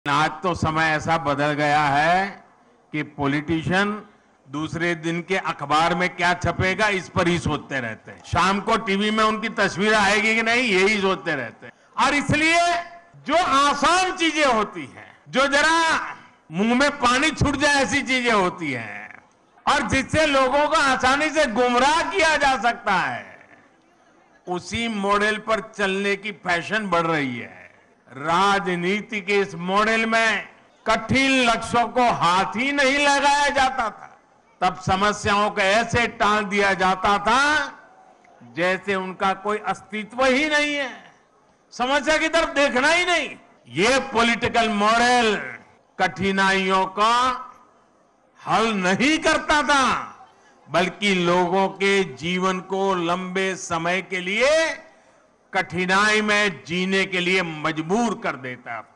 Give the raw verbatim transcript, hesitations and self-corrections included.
आज तो समय ऐसा बदल गया है कि पॉलिटिशियन दूसरे दिन के अखबार में क्या छपेगा इस पर ही सोचते रहते हैं। शाम को टीवी में उनकी तस्वीर आएगी कि नहीं यही सोचते रहते हैं। और इसलिए जो आसान चीजें होती हैं, जो जरा मुंह में पानी छूट जाए ऐसी चीजें होती हैं और जिससे लोगों को आसानी से गुमराह किया जा सकता है, उसी मॉडल पर चलने की फैशन बढ़ रही है। राजनीति के इस मॉडल में कठिन लक्ष्यों को हाथ ही नहीं लगाया जाता था। तब समस्याओं को ऐसे टाल दिया जाता था जैसे उनका कोई अस्तित्व ही नहीं है, समस्या की तरफ देखना ही नहीं। ये पॉलिटिकल मॉडल कठिनाइयों का हल नहीं करता था, बल्कि लोगों के जीवन को लंबे समय के लिए कठिनाई में जीने के लिए मजबूर कर देता था।